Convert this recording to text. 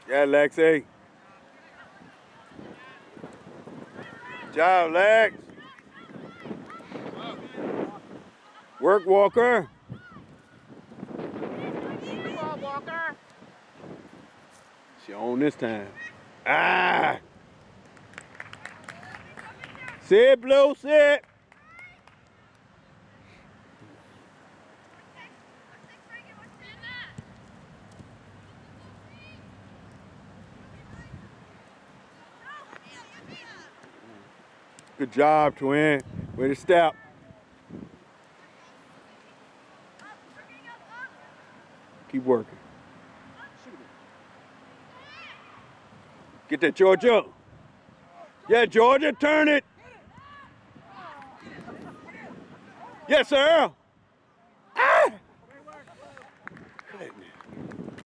Yeah, Lexi. Good job, Lex. Work, Walker. Come on, Walker. She on this time. Ah! Sit, Blue, sit. Good job, twin. Way to step. Keep working. Get that, Georgia. Yeah, Georgia, turn it. Yes, sir.